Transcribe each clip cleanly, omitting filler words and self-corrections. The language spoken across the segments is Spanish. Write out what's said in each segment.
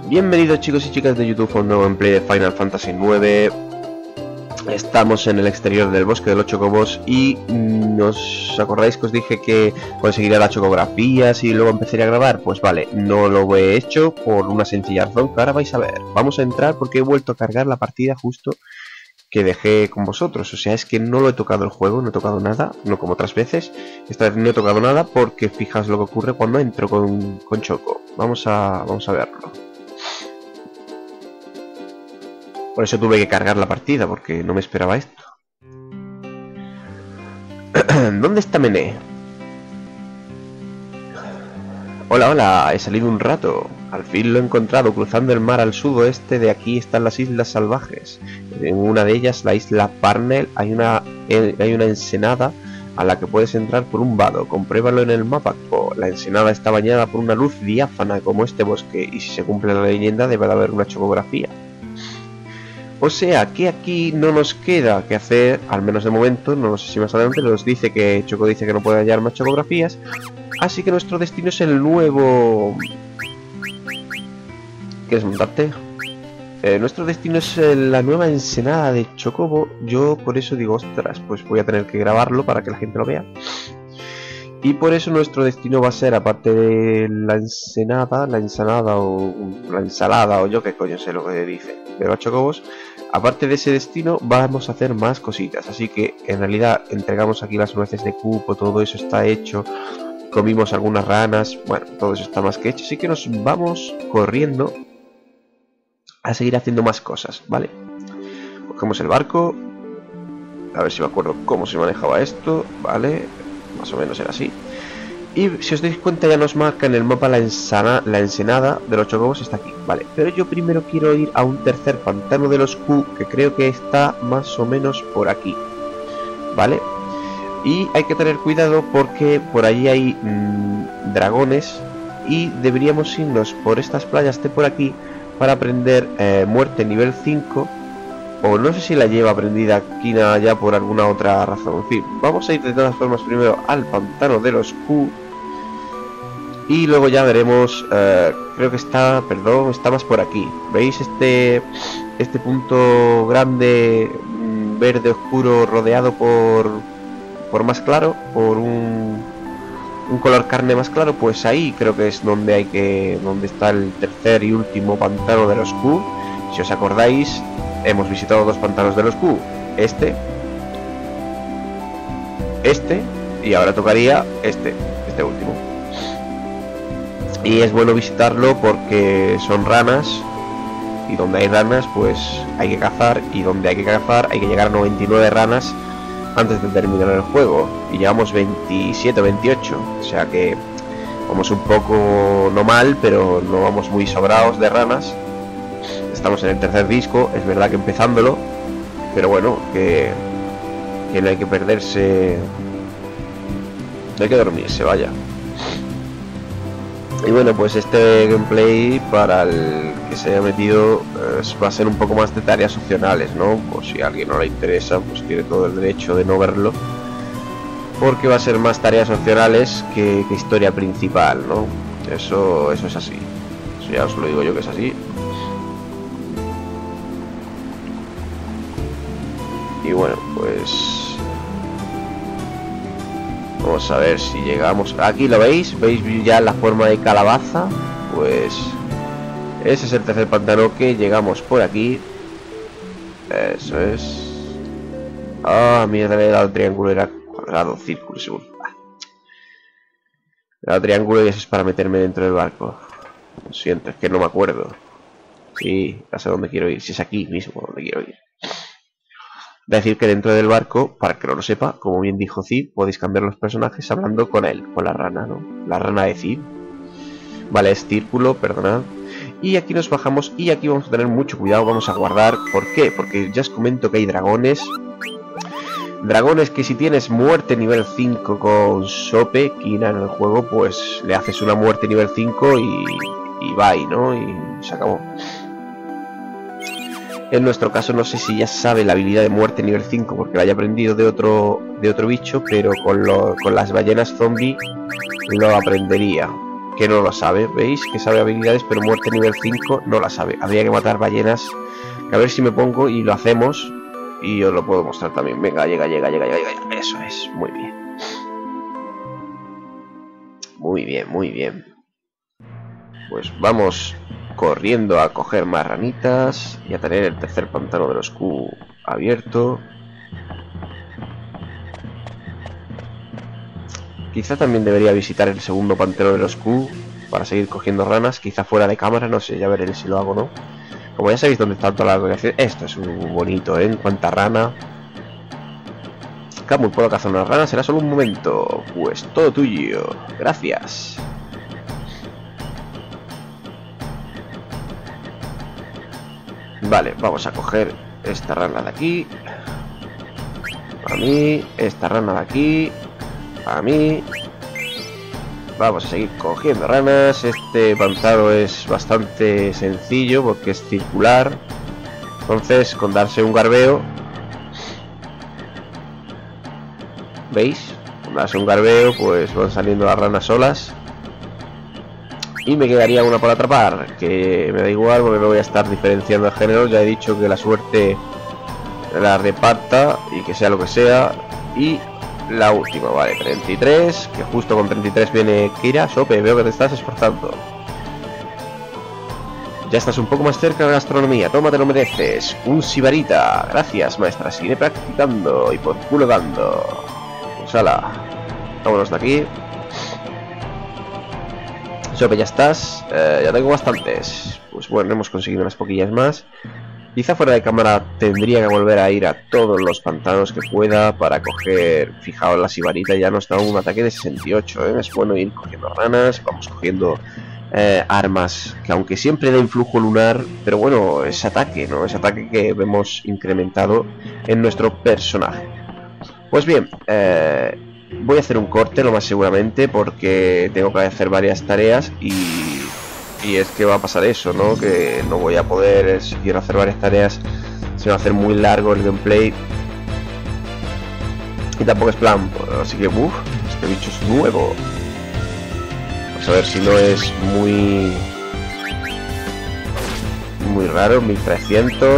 Bienvenidos chicos y chicas de YouTube a un nuevo gameplay de Final Fantasy IX. Estamos en el exterior del bosque de los chocobos y ¿os acordáis que os dije que conseguiría las chocografías y luego empezaría a grabar? Pues vale, no lo he hecho por una sencilla razón que ahora vais a ver. Vamos a entrar porque he vuelto a cargar la partida justo que dejé con vosotros. O sea, es que no lo he tocado el juego, no he tocado nada, no como otras veces. Esta vez no he tocado nada porque fijaos lo que ocurre cuando entro con Choco. Vamos a verlo. Por eso tuve que cargar la partida, porque no me esperaba esto. ¿Dónde está Mené? Hola, hola, he salido un rato. Al fin lo he encontrado, cruzando el mar al sudoeste de aquí están las Islas Salvajes. En una de ellas, la isla Parnell, hay una ensenada a la que puedes entrar por un vado. Compruébalo en el mapa. La ensenada está bañada por una luz diáfana como este bosque, y si se cumple la leyenda debe de haber una chocografía. O sea, que aquí no nos queda que hacer, al menos de momento, no sé si más adelante nos dice que Choco dice que no puede hallar más chocografías, así que nuestro destino es el nuevo... ¿Quieres montarte? Nuestro destino es la nueva ensenada de Chocobo. Yo por eso digo, ostras, pues voy a tener que grabarlo para que la gente lo vea. Y por eso nuestro destino va a ser, aparte de la ensenada, la ensalada o yo qué coño sé lo que dice, de los chocobos, aparte de ese destino vamos a hacer más cositas. Así que en realidad entregamos aquí las nueces de cupo, todo eso está hecho, comimos algunas ranas, bueno, todo eso está más que hecho, así que nos vamos corriendo a seguir haciendo más cosas, ¿vale? Cogemos el barco, a ver si me acuerdo cómo se manejaba esto, ¿vale? Más o menos era así. Y si os dais cuenta ya nos marca en el mapa la ensenada de los chocobos está aquí, vale. Pero yo primero quiero ir a un tercer pantano de los Q que creo que está más o menos por aquí, ¿vale? Y hay que tener cuidado porque por allí hay dragones y deberíamos irnos por estas playas de por aquí para aprender muerte nivel 5. O no sé si la lleva aprendida Kina ya por alguna otra razón. En fin, vamos a ir de todas formas primero al pantano de los Q. Y luego ya veremos, creo que está, perdón, está más por aquí. ¿Veis este punto grande, verde oscuro, rodeado por más claro? Por un color carne más claro. Pues ahí creo que es donde está el tercer y último pantano de los Q. Si os acordáis, hemos visitado dos pantanos de los Q, este y ahora tocaría este último. Y es bueno visitarlo porque son ranas y donde hay ranas pues hay que cazar, y donde hay que cazar hay que llegar a 99 ranas antes de terminar el juego, y llevamos 27 o 28, o sea que vamos un poco no mal, pero no vamos muy sobrados de ranas. Estamos en el tercer disco, es verdad que empezándolo, pero bueno, que no hay que perderse, no hay que dormirse, vaya. Y bueno, pues este gameplay, para el que se haya metido, va a ser un poco más de tareas opcionales, ¿no? Por si a alguien no le interesa, pues tiene todo el derecho de no verlo, porque va a ser más tareas opcionales que historia principal, ¿no? Eso es así, eso ya os lo digo yo que es así. Y bueno, pues vamos a ver si llegamos. Aquí lo veis, veis ya la forma de calabaza. Pues ese es el tercer pantano, que llegamos por aquí. Eso es. Ah, mierda, le he dado triángulo, era cuadrado, círculo, seguro. Le he dado triángulo y eso es para meterme dentro del barco. Lo siento, es que no me acuerdo. Sí, ya sé dónde quiero ir, si es aquí mismo donde quiero ir. Decir que dentro del barco, para que no lo sepa, como bien dijo Cid, podéis cambiar los personajes hablando con él, con la rana, ¿no? La rana de Cid. Vale, es círculo, perdonad. Y aquí nos bajamos y aquí vamos a tener mucho cuidado, vamos a guardar. ¿Por qué? Porque ya os comento que hay dragones. Dragones que si tienes muerte nivel 5 con Sope, Kina en el juego, pues le haces una muerte nivel 5 y bye, ¿no? Y se acabó. En nuestro caso no sé si ya sabe la habilidad de muerte nivel 5 porque la haya aprendido de otro bicho, pero con las ballenas zombie lo aprendería. que no lo sabe. ¿Veis? Que sabe habilidades, pero muerte nivel 5 no la sabe. Habría que matar ballenas. A ver si me pongo y lo hacemos. Y os lo puedo mostrar también. Venga, llega. Eso es, muy bien. Muy bien. Pues vamos corriendo a coger más ranitas y a tener el tercer pantano de los Q abierto. Quizá también debería visitar el segundo pantano de los Q para seguir cogiendo ranas, quizá fuera de cámara, no sé, ya veré si lo hago o no. Como ya sabéis dónde está toda la locación, esto es muy bonito, ¿eh? En cuanta rana. Camus, ¿puedo cazar una rana? Será solo un momento. Pues todo tuyo. Gracias. Vale, vamos a coger esta rana de aquí. A mí, esta rana de aquí. A mí. Vamos a seguir cogiendo ranas. Este pantano es bastante sencillo porque es circular. Entonces, con darse un garbeo, ¿veis? Con darse un garbeo, pues van saliendo las ranas solas. Y me quedaría una por atrapar, que me da igual porque no voy a estar diferenciando el género. Ya he dicho que la suerte la reparta y que sea lo que sea. Y la última, vale, 33, que justo con 33 viene Kira. Sope, veo que te estás esforzando. Ya estás un poco más cerca de la gastronomía, toma, te lo mereces. Un sibarita, gracias maestra, seguiré practicando y por culo dando. Pues ala, vámonos de aquí. Sope, ya estás, ya tengo bastantes. Pues bueno, hemos conseguido unas poquillas más. Quizá fuera de cámara tendría que volver a ir a todos los pantanos que pueda para coger. Fijaos, la sibarita ya nos da un ataque de 68, ¿eh? Es bueno ir cogiendo ranas, vamos cogiendo armas que aunque siempre da influjo lunar, pero bueno, es ataque, ¿no? Es ataque que vemos incrementado en nuestro personaje. Pues bien, voy a hacer un corte lo más seguramente porque tengo que hacer varias tareas y es que va a pasar eso, ¿no? Que no voy a poder, si quiero hacer varias tareas, se va a hacer muy largo el gameplay. Y tampoco es plan, así que, este bicho es nuevo. Vamos a ver si no es muy raro, 1300.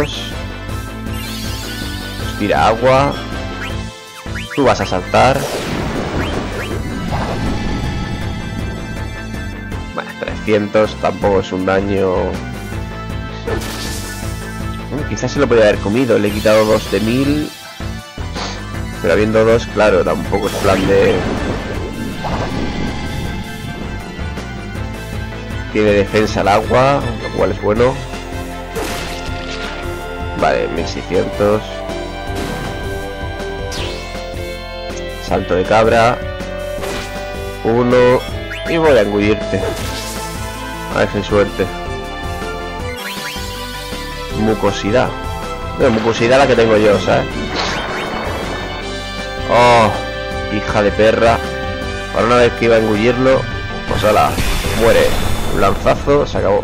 Nos tira agua. Tú vas a saltar. Bueno, 300 tampoco es un daño. Bueno, quizás se lo podría haber comido. Le he quitado 2 de 1000. Pero habiendo 2, claro, tampoco es plan de... Tiene defensa al agua, lo cual es bueno. Vale, 1600. Salto de cabra. 1. Y voy a engullirte. A ver si hay suerte. Mucosidad. No, mucosidad la que tengo yo, ¿sabes? Oh, hija de perra. Para una vez que iba a engullirlo, pues ala, muere. Un lanzazo, se acabó.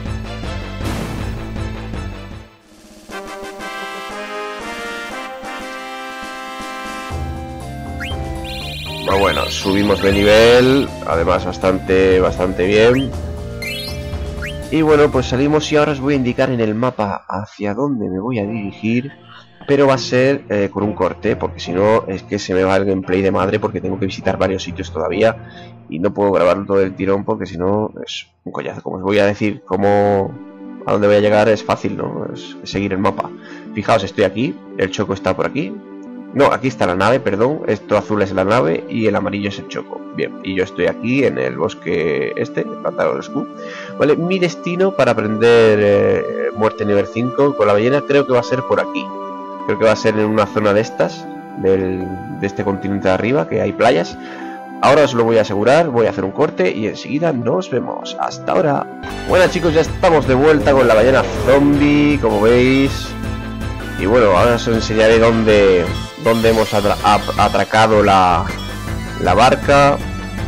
Bueno, subimos de nivel, además bastante bien. Y bueno, pues salimos y ahora os voy a indicar en el mapa hacia dónde me voy a dirigir. Pero va a ser con un corte, porque si no es que se me va el gameplay de madre, porque tengo que visitar varios sitios todavía y no puedo grabarlo todo el tirón, porque si no es un collazo. Como os voy a decir a dónde voy a llegar, es fácil, ¿no? Es seguir el mapa. Fijaos, estoy aquí, el Choco está por aquí. No, aquí está la nave, perdón. Esto azul es la nave y el amarillo es el Choco. Bien, y yo estoy aquí en el bosque el pantano de los Q. Vale, mi destino para aprender muerte nivel 5 con la ballena creo que va a ser por aquí. Creo que va a ser en una zona de estas, de este continente de arriba, que hay playas. Ahora os lo voy a asegurar, voy a hacer un corte y enseguida nos vemos. Hasta ahora. Bueno chicos, ya estamos de vuelta con la ballena zombie, como veis. Y bueno, ahora os enseñaré dónde hemos atracado la barca.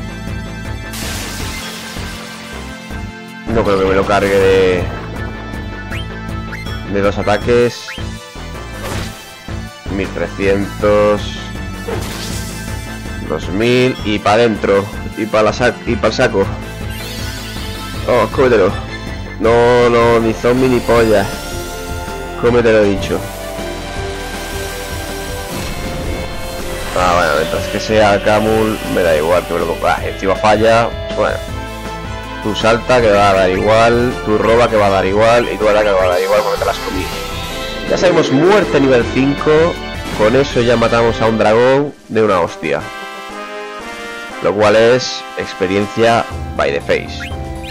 No creo que me lo cargue de los ataques. 1300, 2000 y para adentro y para el saco. Oh, cómetelo. No, no, ni zombie ni polla. Cómetelo, he dicho. Ah, bueno, mientras que sea Camul, me da igual que me lo compras. Encima falla, pues bueno. Tú salta que va a dar igual, tú roba que va a dar igual y tú ataca que va a dar igual porque te las comí. Ya sabemos, muerte nivel 5. Con eso ya matamos a un dragón de una hostia. Lo cual es experiencia by the face.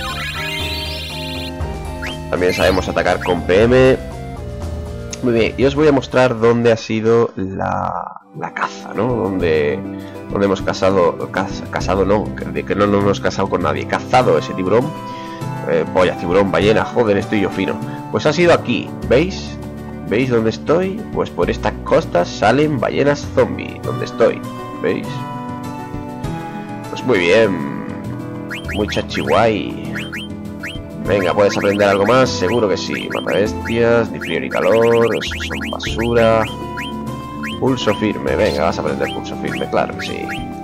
También sabemos atacar con PM. Muy bien, y os voy a mostrar dónde ha sido la caza, ¿no? Donde hemos cazado no, que no nos hemos casado con nadie. Cazado ese tiburón. Polla, tiburón, ballena, joder, estoy yo fino. Pues ha sido aquí, ¿veis? ¿Veis dónde estoy? Pues por estas costas salen ballenas zombie. ¿Dónde estoy? ¿Veis? Pues muy bien. Muy chachihuay. Venga, ¿puedes aprender algo más? Seguro que sí. Mata bestias, ni frío ni calor, eso son basura. Pulso firme, venga, vas a aprender pulso firme, claro que sí.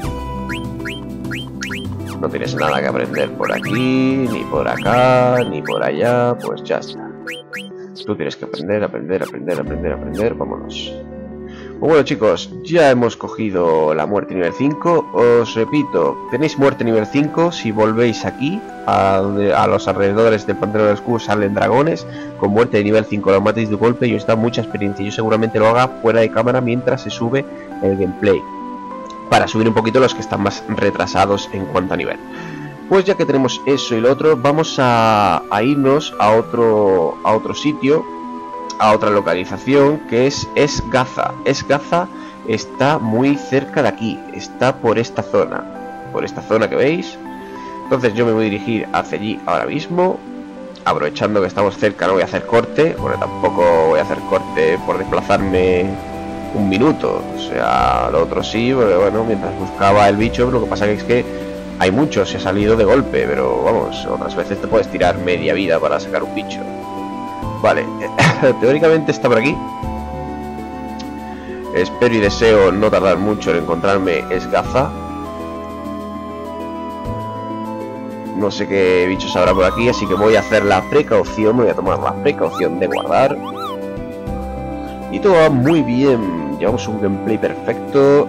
No tienes nada que aprender por aquí, ni por acá, ni por allá, pues ya está. Tú tienes que aprender, vámonos. Pues bueno, chicos, ya hemos cogido la muerte nivel 5. Os repito, tenéis muerte nivel 5 si volvéis aquí a los alrededores del Pantano del Escudo salen dragones con muerte de nivel 5, los matéis de golpe y os da mucha experiencia. Yo seguramente lo haga fuera de cámara mientras se sube el gameplay, para subir un poquito los que están más retrasados en cuanto a nivel. Pues ya que tenemos eso y lo otro, vamos a irnos a otro sitio, a otra localización, que es Esgaza. Esgaza está muy cerca de aquí, está por esta zona que veis. Entonces yo me voy a dirigir hacia allí ahora mismo, aprovechando que estamos cerca. No voy a hacer corte, bueno, tampoco voy a hacer corte por desplazarme un minuto, o sea, lo otro sí, porque bueno, mientras buscaba el bicho, lo que pasa es que hay muchos, se ha salido de golpe, pero vamos, otras veces te puedes tirar media vida para sacar un bicho. Vale, teóricamente está por aquí. Espero y deseo no tardar mucho en encontrarme Esgaza. No sé qué bichos habrá por aquí, así que voy a hacer la precaución, voy a tomar la precaución de guardar. Y todo va muy bien, llevamos un gameplay perfecto.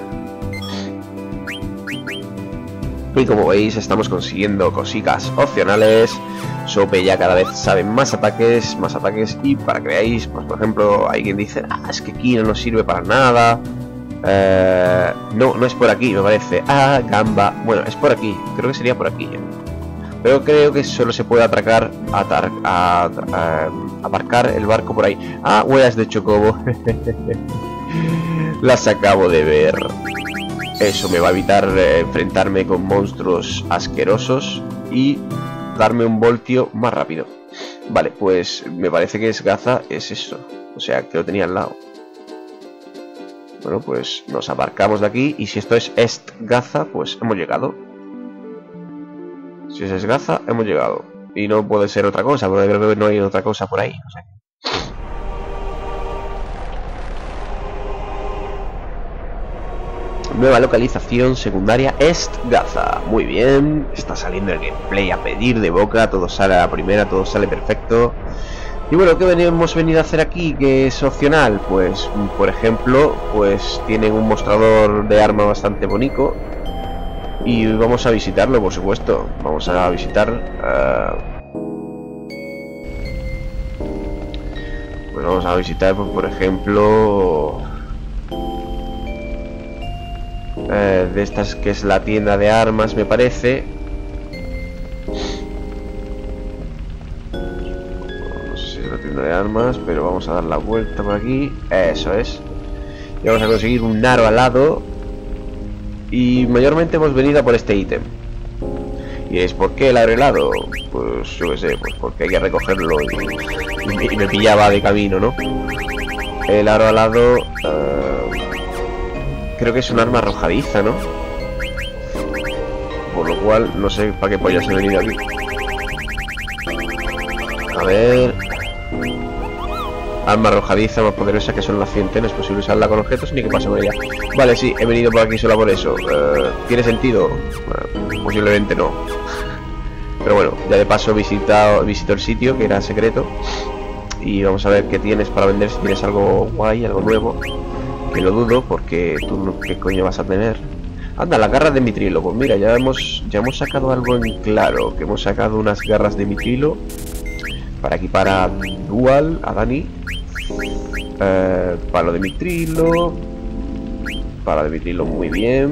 Y como veis estamos consiguiendo cositas opcionales. Sope ya cada vez sabe más ataques y para que veáis, pues por ejemplo hay quien dice, ah, es que aquí no nos sirve para nada. No es por aquí me parece. Ah, gamba, bueno, es por aquí, creo que sería por aquí. Pero creo que solo se puede aparcar el barco por ahí. Ah, huellas de chocobo. Las acabo de ver. Eso me va a evitar enfrentarme con monstruos asquerosos y darme un voltio más rápido. Vale, pues me parece que Esgaza es eso. O sea, que lo tenía al lado. Bueno, pues nos aparcamos de aquí. Y si esto es Esgaza, pues hemos llegado. Si es Esgaza, hemos llegado. Y no puede ser otra cosa, porque creo que no hay otra cosa por ahí. No sé. Nueva localización secundaria, Esgaza. Muy bien, está saliendo el gameplay a pedir de boca, todo sale a la primera, todo sale perfecto. Y bueno, ¿qué hemos venido a hacer aquí que es opcional? Pues, por ejemplo, pues tienen un mostrador de arma bastante bonito. Y vamos a visitarlo, por supuesto. Vamos a visitar... pues vamos a visitar, pues, por ejemplo... de estas que es la tienda de armas, me parece. No sé si es la tienda de armas, pero vamos a dar la vuelta por aquí. Eso es. Y vamos a conseguir un aro alado. Y mayormente hemos venido a por este ítem. Y es ¿por qué el aro helado? Pues yo qué sé, pues porque hay que recogerlo y me pillaba de camino, ¿no? El aro alado... creo que es un arma arrojadiza, ¿no? Por lo cual, no sé para qué pollas he venido aquí. A ver... Arma arrojadiza más poderosa que son las centenas. Es posible usarla con objetos ni que pase con ella. Vale, sí, he venido por aquí solo por eso. ¿Tiene sentido? Bueno, posiblemente no. Pero bueno, ya de paso visito el sitio, que era secreto. Y vamos a ver qué tienes para vender, si tienes algo guay, algo nuevo. Que lo dudo, porque tú no, ¿qué coño vas a tener? Anda, las garras de mitrilo. Pues mira, ya hemos sacado algo en claro. Que hemos sacado unas garras de mitrilo para equipar a Dual, a Dani. Palo de mitrilo. Palo de mitrilo muy bien.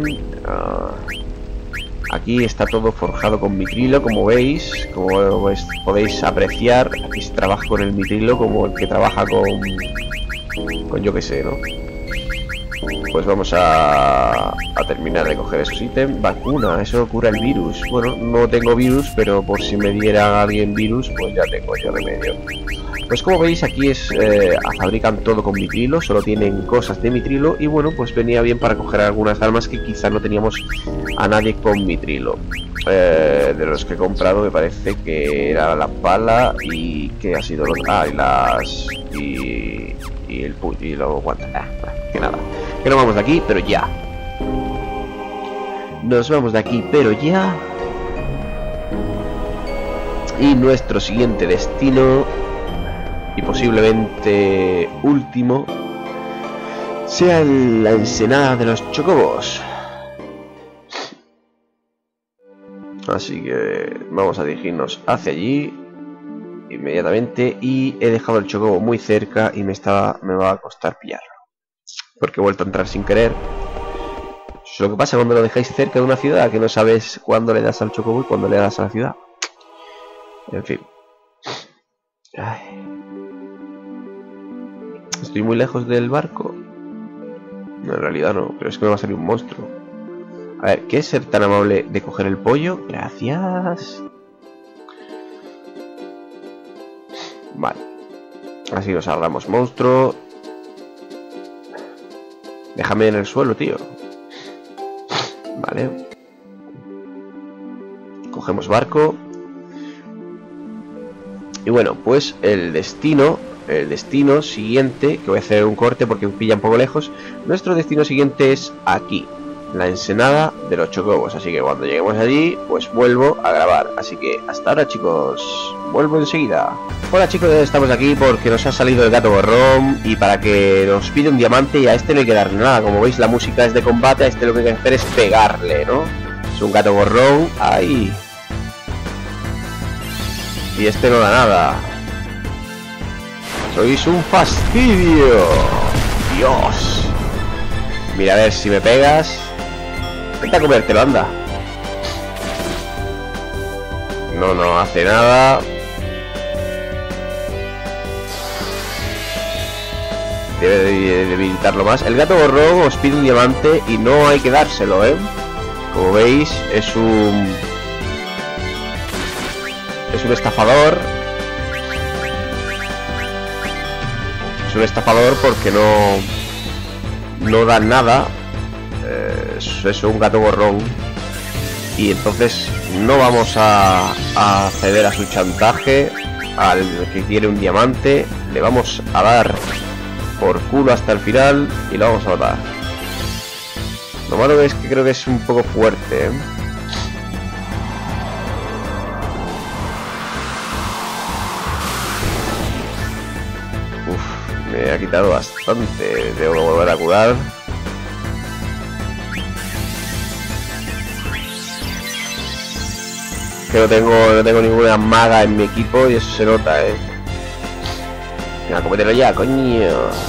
Aquí está todo forjado con mitrilo, como veis. Como podéis apreciar, aquí se trabaja con el mitrilo como el que trabaja con yo que sé, ¿no? Pues vamos a terminar de coger esos ítems. Vacuna, eso cura el virus. Bueno, no tengo virus, pero por si me diera alguien virus, pues ya tengo yo remedio. Pues como veis, aquí fabrican todo con mitrilo, solo tienen cosas de mitrilo. Y bueno, pues venía bien para coger algunas armas que quizás no teníamos a nadie con mitrilo. De los que he comprado me parece que era la pala y que ha sido los... y el puño y los guantes. Que nada, que nos vamos de aquí, pero ya. Nos vamos de aquí, pero ya. Y nuestro siguiente destino, y posiblemente último, sea la ensenada de los chocobos. Así que vamos a dirigirnos hacia allí inmediatamente. Y he dejado el chocobo muy cerca y me va a costar pillarlo, porque he vuelto a entrar sin querer. Es lo que pasa cuando lo dejáis cerca de una ciudad, que no sabes cuándo le das al chocobo y cuándo le das a la ciudad. En fin. Ay. ¿Estoy muy lejos del barco? No, en realidad no, pero es que me va a salir un monstruo. A ver, ¿qué es ser tan amable de coger el pollo? Gracias. Vale. Así nos ahorramos monstruo. Déjame en el suelo, tío. Vale. Cogemos barco. Y bueno, pues el destino siguiente, que voy a hacer un corte porque me pilla un poco lejos. Nuestro destino siguiente es aquí, la ensenada de los chocobos. Así que cuando lleguemos allí, pues vuelvo a grabar. Así que hasta ahora, chicos, vuelvo enseguida. Hola, chicos, estamos aquí porque nos ha salido el gato borrón y para que nos pide un diamante, y a este no hay que darle nada. Como veis, la música es de combate, a este lo que hay que hacer es pegarle, ¿no? Es un gato borrón. ¡Ay! Y este no da nada. Sois un fastidio. Dios. Mira, a ver si me pegas. Intenta comértelo, anda. No hace nada. Debe de debilitarlo más. El gato borrón os pide un diamante y no hay que dárselo, ¿eh? Como veis, es un estafador. Es un estafador porque no da nada. Es un gato borrón. Y entonces no vamos a ceder a su chantaje. Al que quiere un diamante, le vamos a dar por culo hasta el final y lo vamos a matar. Lo malo es que creo que es un poco fuerte, ¿eh? Me ha quitado bastante. Debo volver a curar. Que no tengo ninguna maga en mi equipo y eso se nota, ¿eh? Venga, cómetelo ya, coño.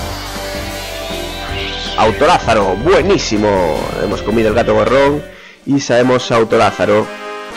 Autolázaro, buenísimo. Hemos comido el gato borrón y sabemos Autolázaro.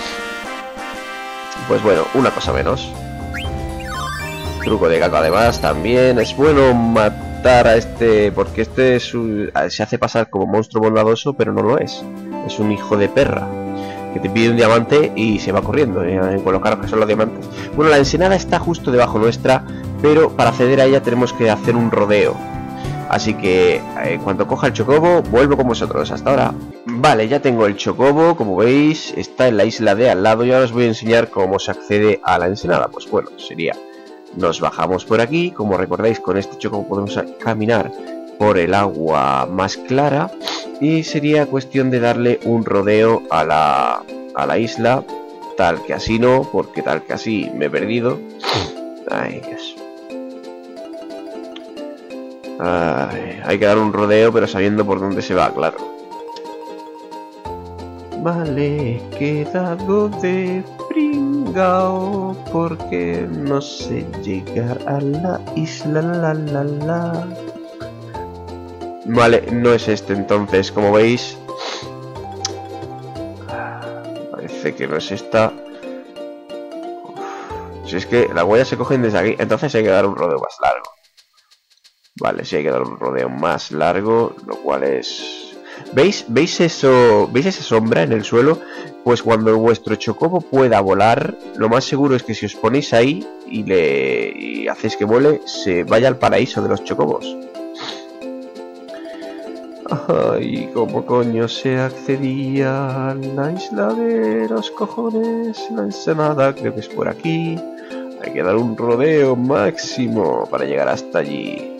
Pues bueno, una cosa menos. Truco de gato además también. Es bueno matar a este, porque este se hace pasar como monstruo bondadoso, pero no lo es. Es un hijo de perra que te pide un diamante y se va corriendo, con lo caros que son los diamantes. Bueno, la ensenada está justo debajo nuestra, pero para acceder a ella tenemos que hacer un rodeo. Así que cuando coja el chocobo vuelvo con vosotros. Hasta ahora. Vale, ya tengo el chocobo, como veis está en la isla de al lado y ahora os voy a enseñar cómo se accede a la ensenada. Pues bueno, sería, nos bajamos por aquí. Como recordáis, con este chocobo podemos caminar por el agua más clara y sería cuestión de darle un rodeo a la isla tal que así no, porque tal que así me he perdido. Ay, Dios. Ay, hay que dar un rodeo, pero sabiendo por dónde se va, claro. Vale, he quedado de pringao porque no sé llegar a la isla, la. Vale, no es este entonces, como veis. Parece que no es esta. Si es que las huellas se cogen desde aquí, entonces hay que dar un rodeo más largo. Vale, sí hay que dar un rodeo más largo, lo cual es... ¿Veis eso? ¿Veis esa sombra en el suelo? Pues cuando vuestro chocobo pueda volar, lo más seguro es que si os ponéis ahí y hacéis que vuele, se vaya al paraíso de los chocobos. Ay, ¿cómo coño se accedía a la isla de los cojones? La ensenada, creo que es por aquí. Hay que dar un rodeo máximo para llegar hasta allí.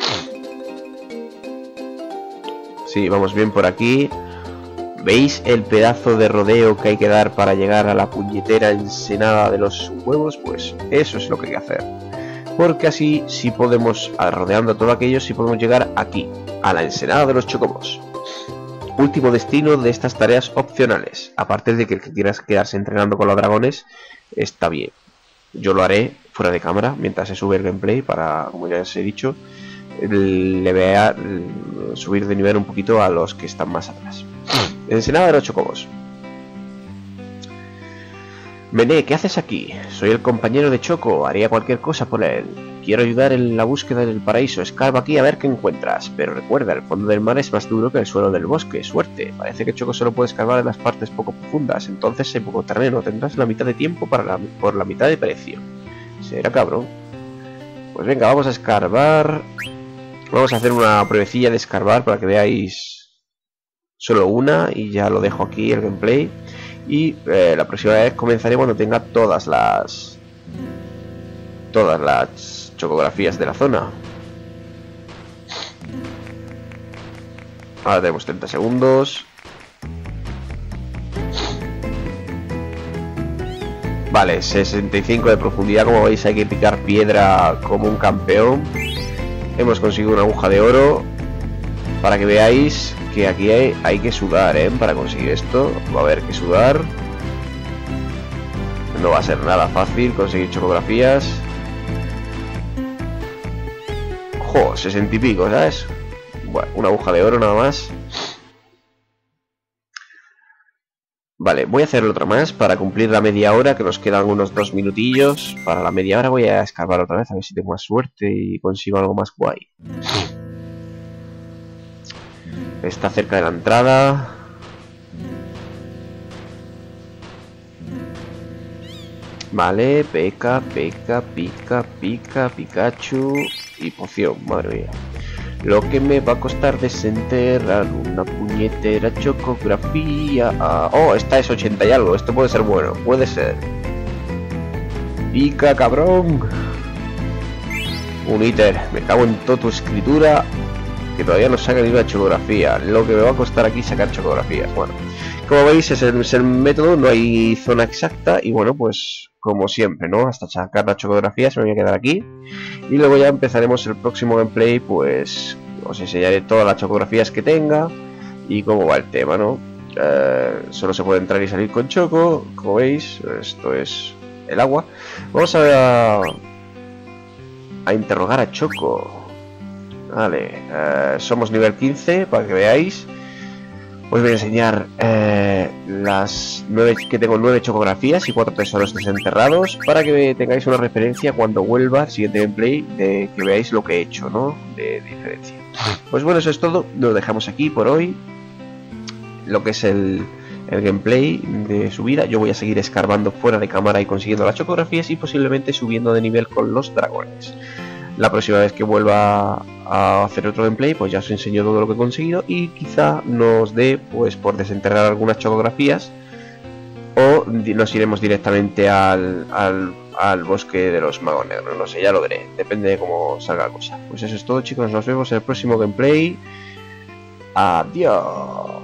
Sí, vamos bien por aquí. ¿Veis el pedazo de rodeo que hay que dar para llegar a la puñetera ensenada de los huevos? Pues eso es lo que hay que hacer. Porque así, si podemos, rodeando todo aquello, si podemos llegar aquí, a la ensenada de los chocobos. Último destino de estas tareas opcionales. Aparte de que el que quieras quedarse entrenando con los dragones, está bien. Yo lo haré fuera de cámara, mientras se sube el gameplay, para, como ya os he dicho, le vea subir de nivel un poquito a los que están más atrás. Ensenada de los chocobos. Mené, ¿qué haces aquí? Soy el compañero de Choco, haría cualquier cosa por él. Quiero ayudar en la búsqueda del paraíso. Escarba aquí a ver qué encuentras. Pero recuerda, el fondo del mar es más duro que el suelo del bosque. Suerte. Parece que Choco solo puede escarbar en las partes poco profundas. Entonces, en poco terreno tendrás la mitad de tiempo por la mitad de precio. Será cabrón. Pues venga, vamos a escarbar. Vamos a hacer una pruebecilla de escarbar para que veáis solo una y ya lo dejo aquí el gameplay. Y la próxima vez comenzaré cuando tenga todas las chocografías de la zona. Ahora tenemos 30 segundos. Vale, 65 de profundidad. Como veis, hay que picar piedra como un campeón. Hemos conseguido una aguja de oro. Para que veáis que aquí hay que sudar, para conseguir esto. Va a haber que sudar. No va a ser nada fácil conseguir chocografías. Jo, 60 y pico, ¿sabes? Bueno, una aguja de oro nada más. Vale, voy a hacer otra más para cumplir la media hora, que nos quedan unos 2 minutillos. Para la media hora voy a escarbar otra vez, a ver si tengo más suerte y consigo algo más guay. Está cerca de la entrada. Vale, peca, pica, Pikachu y poción, madre mía. Lo que me va a costar desenterrar una puñetera chocografía. Oh, esta es 80 y algo, esto puede ser bueno, puede ser. Pica, cabrón. Un íter, me cago en toda tu escritura. Que todavía no saca ni una chocografía. Lo que me va a costar aquí sacar chocografías. Bueno, como veis es el método, no hay zona exacta. Y bueno, pues como siempre, ¿no? Hasta sacar las chocografías me voy a quedar aquí. Y luego ya empezaremos el próximo gameplay. Pues os enseñaré todas las chocografías que tenga y cómo va el tema, ¿no? Solo se puede entrar y salir con Choco. Como veis, esto es el agua. Vamos a interrogar a Choco. Vale, somos nivel 15, para que veáis. Os voy a enseñar las 9, que tengo 9 chocografías y 4 tesoros desenterrados, para que tengáis una referencia cuando vuelva al siguiente gameplay, de que veáis lo que he hecho, ¿no? De diferencia. Pues bueno, eso es todo, lo dejamos aquí por hoy. Lo que es el gameplay de subida. Yo voy a seguir escarbando fuera de cámara y consiguiendo las chocografías y posiblemente subiendo de nivel con los dragones. La próxima vez que vuelva a hacer otro gameplay, pues ya os enseño todo lo que he conseguido y quizá nos dé, pues, por desenterrar algunas chocografías, o nos iremos directamente al bosque de los magos negros. No sé, ya lo veré, depende de cómo salga la cosa. Pues eso es todo, chicos, nos vemos en el próximo gameplay. Adiós.